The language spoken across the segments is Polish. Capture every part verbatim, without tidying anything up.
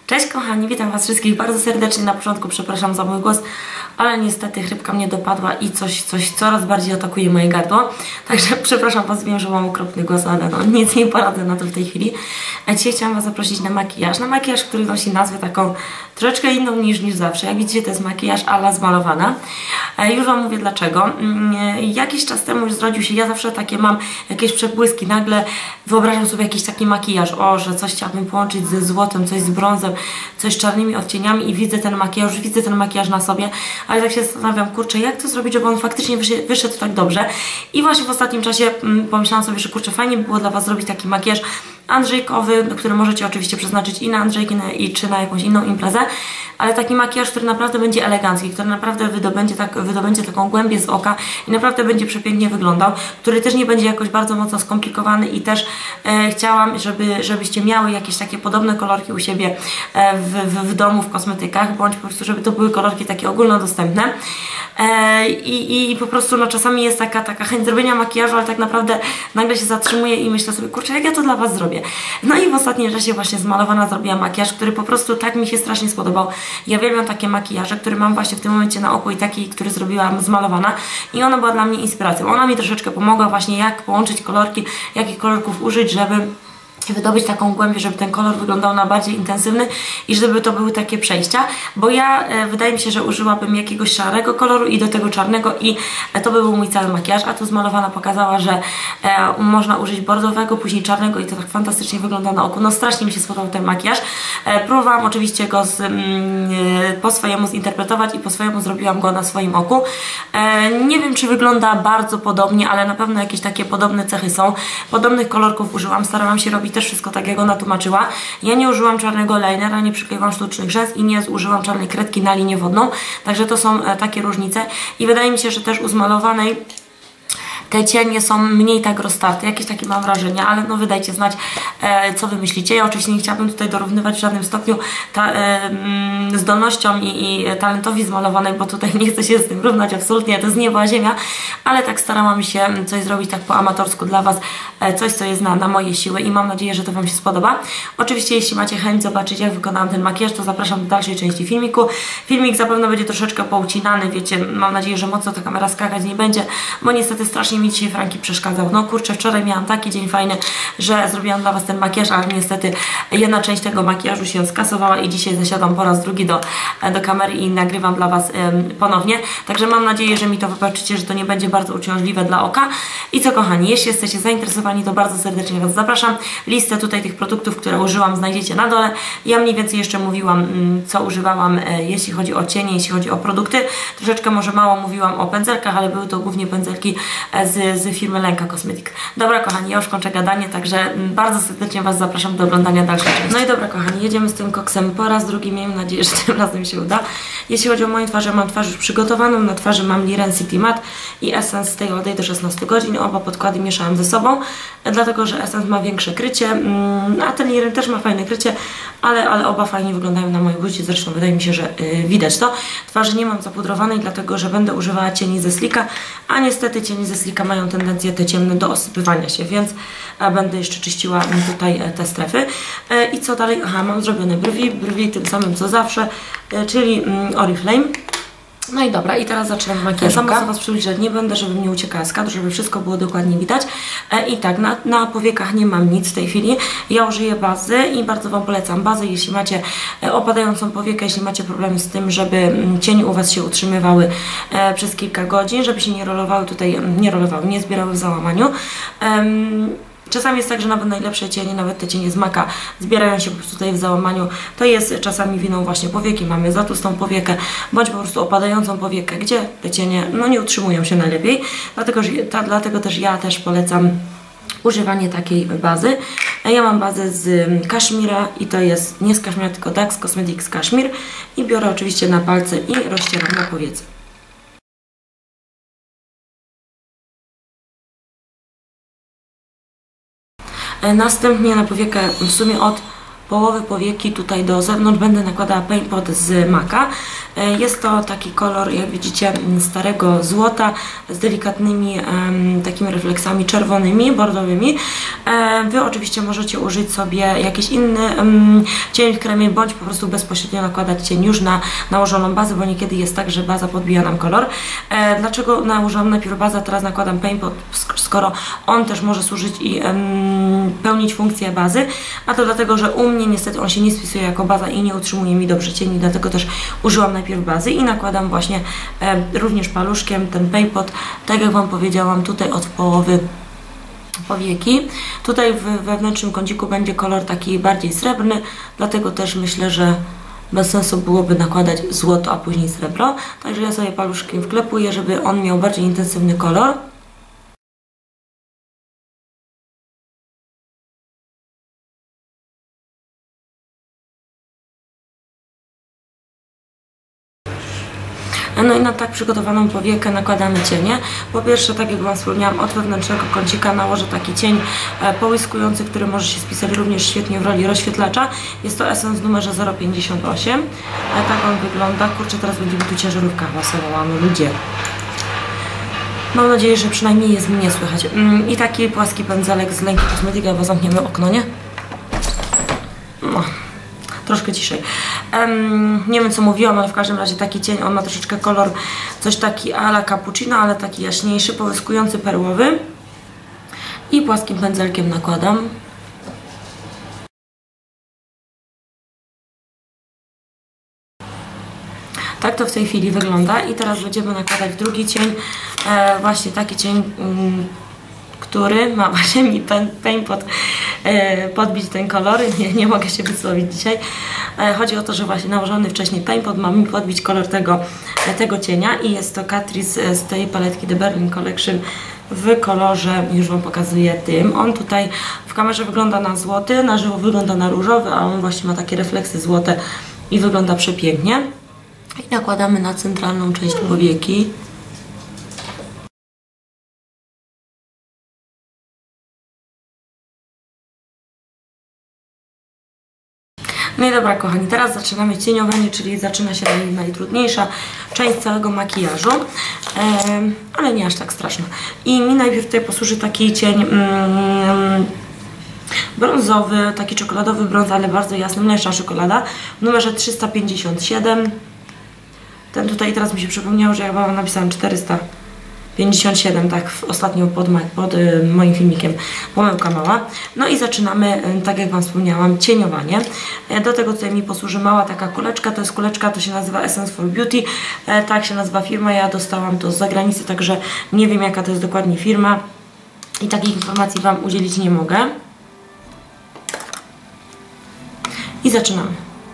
Cześć kochani, witam was wszystkich bardzo serdecznie. Na początku przepraszam za mój głos, ale niestety chrypka mnie dopadła i coś, coś coraz bardziej atakuje moje gardło. Także przepraszam was, wiem, że mam okropny głos, ale no nic nie poradzę na to w tej chwili. A dzisiaj chciałam was zaprosić na makijaż. Na makijaż, który nosi nazwę taką troszeczkę inną niż, niż zawsze. Jak widzicie, to jest makijaż ala zmalowana. E, już wam mówię dlaczego. E, jakiś czas temu już zrodził się, ja zawsze takie mam jakieś przebłyski. Nagle wyobrażam sobie jakiś taki makijaż. O, że coś chciałabym połączyć ze złotem, coś z brązem, coś z czarnymi odcieniami i widzę ten makijaż, widzę ten makijaż na sobie, ale tak się zastanawiam, kurczę, jak to zrobić, żeby on faktycznie wyszedł, wyszedł tak dobrze. I właśnie w ostatnim czasie mm, pomyślałam sobie, że kurczę, fajnie by było dla was zrobić taki makijaż andrzejkowy, który możecie oczywiście przeznaczyć i na andrzejki, i czy na jakąś inną imprezę, ale taki makijaż, który naprawdę będzie elegancki, który naprawdę wydobędzie, tak, wydobędzie taką głębię z oka i naprawdę będzie przepięknie wyglądał, który też nie będzie jakoś bardzo mocno skomplikowany i też e, chciałam, żeby, żebyście miały jakieś takie podobne kolorki u siebie e, w, w, w domu, w kosmetykach, bądź po prostu, żeby to były kolorki takie ogólnodostępne. E, i, I po prostu no, czasami jest taka, taka chęć zrobienia makijażu, ale tak naprawdę nagle się zatrzymuję i myślę sobie, kurczę, jak ja to dla was zrobię. No i w ostatnim czasie właśnie zmalowana zrobiłam makijaż, który po prostu tak mi się strasznie spodobał. Ja uwielbiam takie makijaże, które mam właśnie w tym momencie na oku i taki, który zrobiłam zmalowana i ona była dla mnie inspiracją. Ona mi troszeczkę pomogła właśnie jak połączyć kolorki, jakich kolorków użyć, żeby wydobyć taką głębię, żeby ten kolor wyglądał na bardziej intensywny i żeby to były takie przejścia, bo ja e, wydaje mi się, że użyłabym jakiegoś szarego koloru i do tego czarnego i e, to by był mój cały makijaż, a tu zmalowana pokazała, że e, można użyć bordowego, później czarnego i to tak fantastycznie wygląda na oku. No strasznie mi się spodobał ten makijaż. E, próbowałam oczywiście go z, mm, e, po swojemu zinterpretować i po swojemu zrobiłam go na swoim oku. E, nie wiem, czy wygląda bardzo podobnie, ale na pewno jakieś takie podobne cechy są. Podobnych kolorków użyłam, starałam się robić też wszystko tak, jak ona tłumaczyła. Ja nie użyłam czarnego linera, nie przyklejłam sztucznych rzęs i nie użyłam czarnej kredki na linię wodną, także to są e, takie różnice i wydaje mi się, że też u zmalowanej te cienie są mniej tak roztarte, jakieś takie mam wrażenie, ale no wydajcie znać, e, co wy myślicie. Ja oczywiście nie chciałabym tutaj dorównywać w żadnym stopniu ta, e, mm, zdolnościom i, i talentowi zmalowanej, bo tutaj nie chcę się z tym równać absolutnie, to jest nieba ziemia, ale tak starałam się coś zrobić tak po amatorsku dla was, e, coś co jest na, na moje siły i mam nadzieję, że to wam się spodoba. Oczywiście jeśli macie chęć zobaczyć, jak wykonałam ten makijaż, to zapraszam do dalszej części filmiku. Filmik zapewne będzie troszeczkę poucinany, wiecie, mam nadzieję, że mocno ta kamera skakać nie będzie, bo niestety strasznie mi dzisiaj Franki przeszkadzał. No kurczę, wczoraj miałam taki dzień fajny, że zrobiłam dla was ten makijaż, ale niestety jedna część tego makijażu się skasowała i dzisiaj zasiadam po raz drugi do, do kamery i nagrywam dla was ym, ponownie. Także mam nadzieję, że mi to wybaczycie, że to nie będzie bardzo uciążliwe dla oka. I co kochani, jeśli jesteście zainteresowani, to bardzo serdecznie was zapraszam. Listę tutaj tych produktów, które użyłam, znajdziecie na dole. Ja mniej więcej jeszcze mówiłam, ym, co używałam, y, jeśli chodzi o cienie, jeśli chodzi o produkty. Troszeczkę może mało mówiłam o pędzelkach, ale były to głównie pędzelki z z firmy Lenka Cosmetic. Dobra kochani, ja już kończę gadanie, także bardzo serdecznie was zapraszam do oglądania dalszej części. No i dobra kochani, jedziemy z tym koksem po raz drugi, miejmy nadzieję, że tym razem się uda. Jeśli chodzi o moją twarz, ja mam twarz już przygotowaną, na twarzy mam Liren City Matte i Essence Stay All Day do szesnastu godzin, oba podkłady mieszałam ze sobą, dlatego, że Essence ma większe krycie, a ten Liren też ma fajne krycie, ale, ale oba fajnie wyglądają na mojej buzi, zresztą wydaje mi się, że yy, widać to. Twarzy nie mam zapudrowanej, dlatego, że będę używała cieni ze Slicka, a niestety cieni ze Slicka mają tendencję te ciemne do osypywania się, więc e, będę jeszcze czyściła tutaj e, te strefy. E, I co dalej? Aha, mam zrobione brwi, brwi tym samym co zawsze, e, czyli mm, Oriflame. No i dobra, i teraz zaczynam makijaż. Sama co was przybliżać nie będę, żeby nie uciekała z kadru, żeby wszystko było dokładnie widać. E, I tak, na, na powiekach nie mam nic w tej chwili. Ja użyję bazy i bardzo wam polecam bazę, jeśli macie e, opadającą powiekę, jeśli macie problemy z tym, żeby cienie u was się utrzymywały e, przez kilka godzin, żeby się nie rolowały tutaj, nie rolowały, nie zbierały w załamaniu. E, Czasami jest tak, że nawet najlepsze cienie, nawet te cienie z Maka zbierają się po prostu tutaj w załamaniu. To jest czasami winą właśnie powieki. Mamy za tłustą powiekę, bądź po prostu opadającą powiekę, gdzie te cienie no, nie utrzymują się najlepiej. Dlatego, że, ta, dlatego też ja też polecam używanie takiej bazy. Ja mam bazę z kaszmira i to jest nie z kaszmira, tylko Dax Cosmetics Kaszmir i biorę oczywiście na palce i rozcieram na powiece. Następnie na powiekę w sumie od połowy powieki tutaj do zewnątrz będę nakładała Paint Pot z Maca. Jest to taki kolor, jak widzicie, starego złota z delikatnymi um, takimi refleksami czerwonymi, bordowymi. E, Wy oczywiście możecie użyć sobie jakiś inny um, cień w kremie, bądź po prostu bezpośrednio nakładać cień już na nałożoną bazę, bo niekiedy jest tak, że baza podbija nam kolor. E, dlaczego nałożyłam najpierw bazę, teraz nakładam Paint Pot, skoro on też może służyć i um, pełnić funkcję bazy? A to dlatego, że u mnie niestety on się nie spisuje jako baza i nie utrzymuje mi dobrze cieni, dlatego też użyłam najpierw bazy i nakładam właśnie e, również paluszkiem ten Paint Pot, tak jak Wam powiedziałam, tutaj od połowy powieki. Tutaj w wewnętrznym kąciku będzie kolor taki bardziej srebrny, dlatego też myślę, że bez sensu byłoby nakładać złoto, a później srebro. Także ja sobie paluszkiem wklepuję, żeby on miał bardziej intensywny kolor. No i na tak przygotowaną powiekę nakładamy cienie. Po pierwsze, tak jak Wam wspomniałam, od wewnętrznego kącika nałożę taki cień e, połyskujący, który może się spisać również świetnie w roli rozświetlacza. Jest to Essence w numerze zero pięćdziesiąt osiem. E, tak on wygląda. Kurczę, teraz będzie mi tu ciężarówka głosowała, no ludzie. Mam nadzieję, że przynajmniej jest mnie słychać. Mm, I taki płaski pędzelek z Lenki Kosmetyka, bo zamkniemy okno, nie? No. Troszkę ciszej. Um, nie wiem, co mówiłam, ale w każdym razie taki cień, on ma troszeczkę kolor, coś taki a la cappuccino, ale taki jaśniejszy, połyskujący, perłowy. I płaskim pędzelkiem nakładam. Tak to w tej chwili wygląda i teraz będziemy nakładać drugi cień, e, właśnie taki cień, mm, który ma właśnie mi Paint Pot e, podbić ten kolor. Nie, nie mogę się wysłowić dzisiaj. E, chodzi o to, że właśnie nałożony wcześniej Paint Pot ma mi podbić kolor tego, e, tego cienia i jest to Catrice z tej paletki The Berlin Collection w kolorze, już Wam pokazuję tym. On tutaj w kamerze wygląda na złoty, na żywo wygląda na różowy, a on właśnie ma takie refleksy złote i wygląda przepięknie. I nakładamy na centralną część powieki. No i dobra, kochani, teraz zaczynamy cieniowanie, czyli zaczyna się naj, najtrudniejsza część całego makijażu, ehm, ale nie aż tak straszna. I mi najpierw tutaj posłuży taki cień mm, brązowy, taki czekoladowy brąz, ale bardzo jasny, mleczna czekolada w numerze trzysta pięćdziesiąt siedem. Ten tutaj teraz mi się przypomniało, że ja chyba napisałam czterysta pięćdziesiąt siedem, tak ostatnio pod, pod y, moim filmikiem, pomyłka mała. No i zaczynamy, y, tak jak Wam wspomniałam, cieniowanie. Y, do tego tutaj mi posłuży mała taka kuleczka, to jest kuleczka, to się nazywa Essence for Beauty, y, tak się nazywa firma, ja dostałam to z zagranicy, także nie wiem, jaka to jest dokładnie firma i takich informacji Wam udzielić nie mogę. I zaczynamy.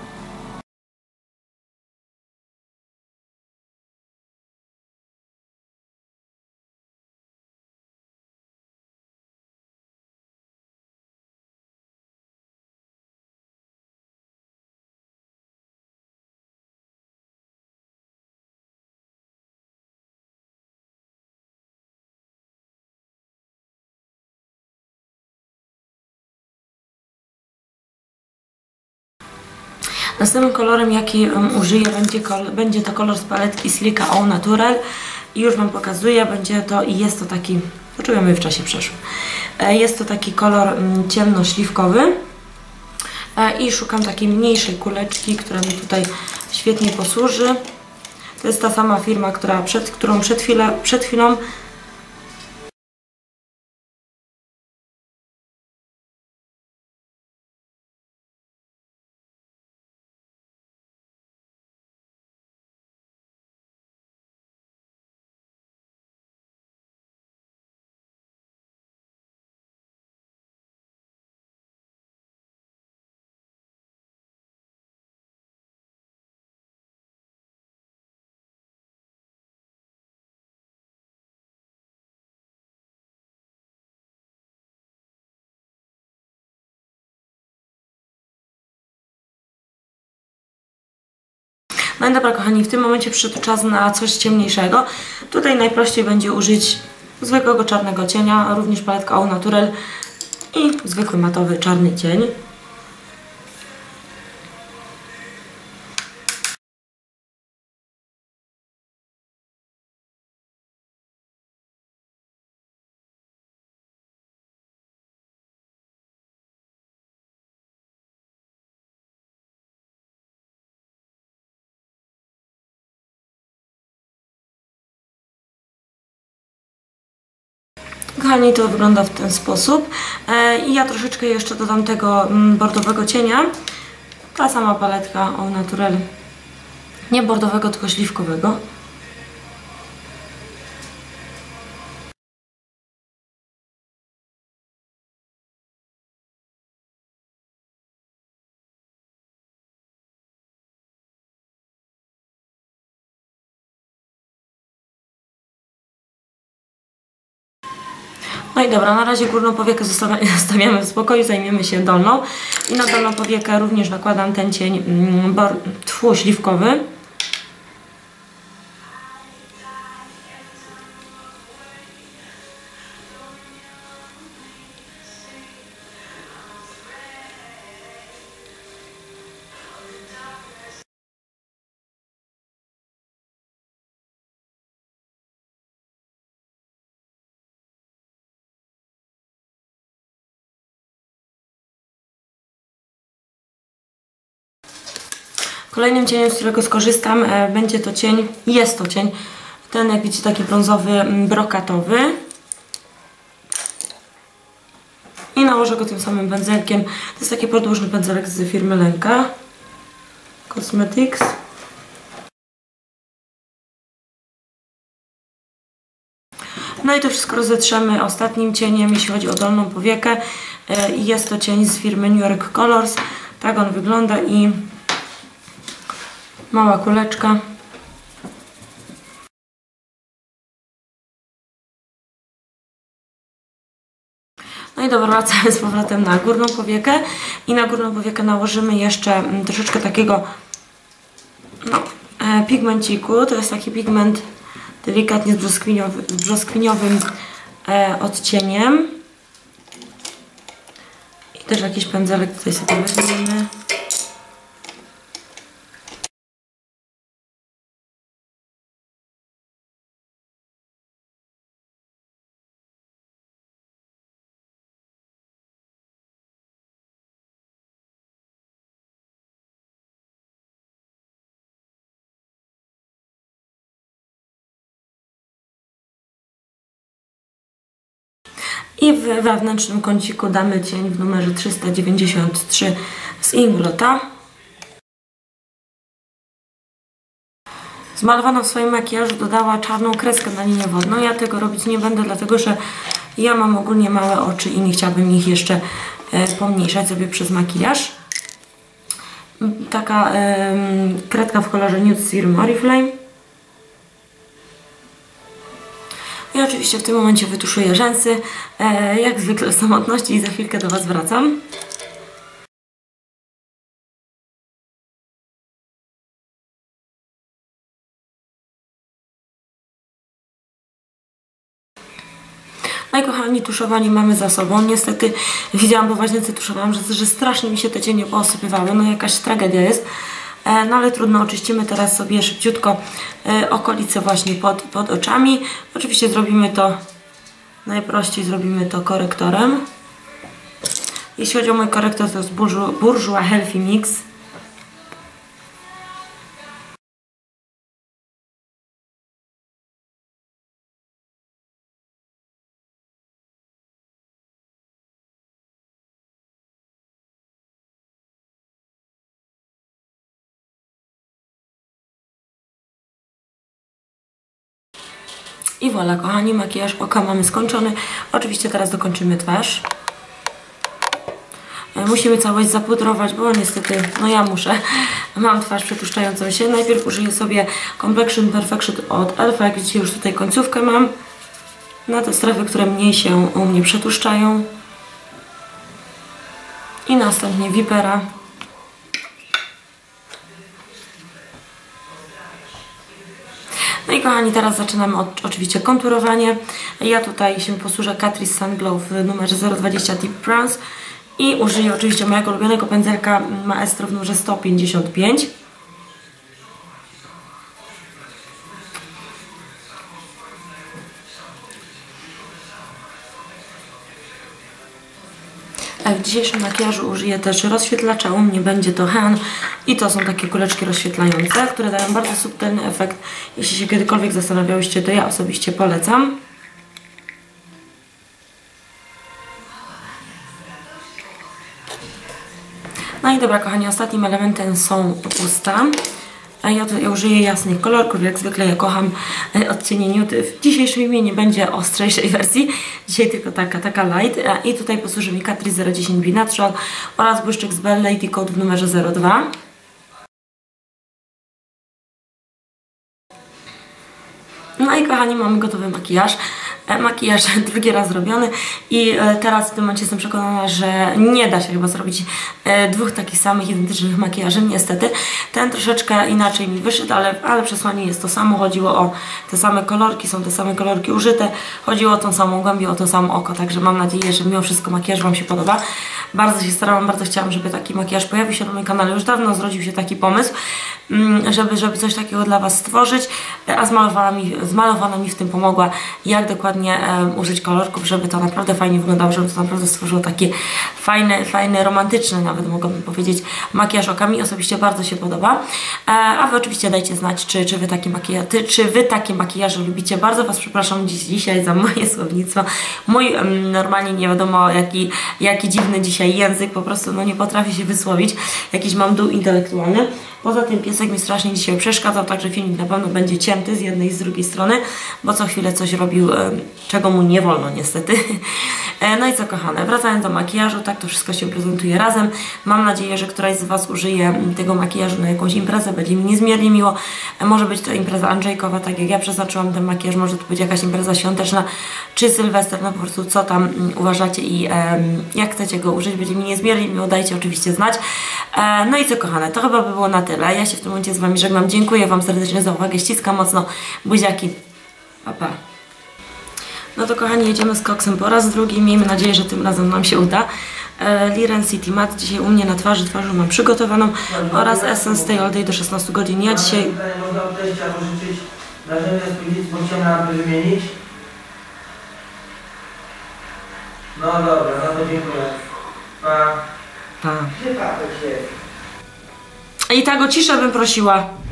Następnym kolorem, jaki um, użyję, będzie, będzie to kolor z paletki Slicka Au Natural i już Wam pokazuję, będzie to i jest to taki, poczujemy w czasie przeszłym, e, jest to taki kolor um, ciemnośliwkowy e, i szukam takiej mniejszej kuleczki, która mi tutaj świetnie posłuży. To jest ta sama firma, która przed, którą przed, chwilę, przed chwilą No i dobra, kochani, w tym momencie przyszedł czas na coś ciemniejszego. Tutaj najprościej będzie użyć zwykłego czarnego cienia, również paletka Au Natural i zwykły matowy czarny cień. kochani, to wygląda w ten sposób. I ja troszeczkę jeszcze dodam tego bordowego cienia. Ta sama paletka Au Naturel. Nie bordowego, tylko śliwkowego. No i dobra, na razie górną powiekę zostawiamy w spokoju, zajmiemy się dolną. I na dolną powiekę również nakładam ten cień bor, tfu, śliwkowy. Kolejnym cieniem, z którego skorzystam, e, będzie to cień, jest to cień, ten jak widzicie taki brązowy, brokatowy. I nałożę go tym samym pędzelkiem. To jest taki podłużny pędzelek z firmy Lenka Cosmetics. No i to wszystko rozetrzemy ostatnim cieniem, jeśli chodzi o dolną powiekę. E, jest to cień z firmy New York Colors. Tak on wygląda i mała kuleczka. No i dobra, wracamy z powrotem na górną powiekę i na górną powiekę nałożymy jeszcze troszeczkę takiego no, e, pigmenciku. To jest taki pigment delikatnie z, brzoskwiniowy, z brzoskwiniowym e, odcieniem. I też jakiś pędzelek tutaj sobie weźmiemy. I w wewnętrznym kąciku damy cień w numerze trzysta dziewięćdziesiąt trzy z Inglota. Zmalowana w swoim makijażu dodała czarną kreskę na linię wodną. Ja tego robić nie będę, dlatego że ja mam ogólnie małe oczy i nie chciałabym ich jeszcze e, pomniejszać sobie przez makijaż. Taka e, kredka w kolorze Nude z firmy Oriflame. I oczywiście w tym momencie wytuszuję rzęsy, e, jak zwykle w samotności i za chwilkę do Was wracam. No i kochani, tuszowanie mamy za sobą. Niestety widziałam, bo w łazience tuszowałam, że, że strasznie mi się te cienie poosypywały. No jakaś tragedia jest. E, no ale trudno, oczyścimy teraz sobie szybciutko e, okolice właśnie pod, pod oczami. Oczywiście zrobimy to najprościej, zrobimy to korektorem. Jeśli chodzi o mój korektor, to jest Bourjois Healthy Mix. I voilà, kochani, makijaż oka mamy skończony. Oczywiście teraz dokończymy twarz. Musimy całość zapudrować, bo niestety, no ja muszę. Mam twarz przetłuszczającą się. Najpierw użyję sobie Complexion Perfection od Elfa. Jak widzicie, już tutaj końcówkę mam. Na te strefy, które mniej się u mnie przetłuszczają. I następnie Vipera. No i kochani, teraz zaczynamy od, oczywiście konturowanie. Ja tutaj się posłużę Catrice Sun Glow w numerze zero dwadzieścia Deep Bronze i użyję oczywiście mojego ulubionego pędzelka Maestro w numerze sto pięćdziesiąt pięć. W dzisiejszym makijażu użyję też rozświetlacza, u mnie będzie to Han i to są takie kuleczki rozświetlające, które dają bardzo subtelny efekt. Jeśli się kiedykolwiek zastanawiałyście, to ja osobiście polecam. No i dobra, kochani, ostatnim elementem są usta. A ja tutaj użyję jasnych kolorków, jak zwykle ja kocham odcienie nude. W dzisiejszym imieniu nie będzie ostrzejszej wersji, dzisiaj tylko taka, taka light. I tutaj posłuży mi Catrice zero dziesięć B Natural oraz błyszczyk z Bell Lady Code w numerze zero dwa. No i kochani, mamy gotowy makijaż. Makijaż drugi raz zrobiony i teraz w tym momencie jestem przekonana, że nie da się chyba zrobić dwóch takich samych, identycznych makijaży, niestety. Ten troszeczkę inaczej mi wyszedł, ale, ale przesłanie jest to samo. Chodziło o te same kolorki, są te same kolorki użyte. Chodziło o tą samą głębię, o to samo oko, także mam nadzieję, że mimo wszystko makijaż Wam się podoba. Bardzo się starałam, bardzo chciałam, żeby taki makijaż pojawił się na moim kanale. Już dawno zrodził się taki pomysł, żeby, żeby coś takiego dla Was stworzyć, a zmalowana mi, zmalowana mi w tym pomogła, jak dokładnie um, użyć kolorków, żeby to naprawdę fajnie wyglądało, żeby to naprawdę stworzyło takie fajne, fajne, romantyczne nawet mogłabym powiedzieć makijaż oka. Mi osobiście bardzo się podoba, e, a Wy oczywiście dajcie znać, czy, czy, wy takie makijaże, czy Wy takie makijaże lubicie. Bardzo Was przepraszam dziś, dzisiaj za moje słownictwo, mój um, normalnie nie wiadomo jaki, jaki dziwny dzisiaj język, po prostu no nie potrafię się wysłowić, jakiś mam dół intelektualny. Poza tym piesek mi strasznie dzisiaj przeszkadzał, także filmik na pewno będzie cięty z jednej i z drugiej strony, bo co chwilę coś robił, czego mu nie wolno niestety. No i co kochane, wracając do makijażu, tak to wszystko się prezentuje razem. Mam nadzieję, że któraś z Was użyje tego makijażu na jakąś imprezę, będzie mi niezmiernie miło. Może być to impreza Andrzejkowa, tak jak ja przeznaczyłam ten makijaż, może to być jakaś impreza świąteczna, czy Sylwester, no po prostu co tam uważacie i um, jak chcecie go użyć, będzie mi niezmiernie miło, dajcie oczywiście znać. E, no i co kochane, to chyba by było na tyle. Ja się w tym momencie z Wami żegnam. Dziękuję Wam serdecznie za uwagę. Ściskam mocno. Buziaki. Pa, pa. No to kochani, jedziemy z koksem po raz drugi. Miejmy nadzieję, że tym razem nam się uda. E, Liren City Matte dzisiaj u mnie na twarzy. Twarzą mam przygotowaną. Oraz Essence Stay All Day do szesnastu godzin. Ja dzisiaj... Można odejść albo życzyć narzędzia spódnicy, bo chciałem aby wymienić. No dobra, no to dziękuję. Pa. Pa. Gdzie papek jest? I tak o ciszę bym prosiła.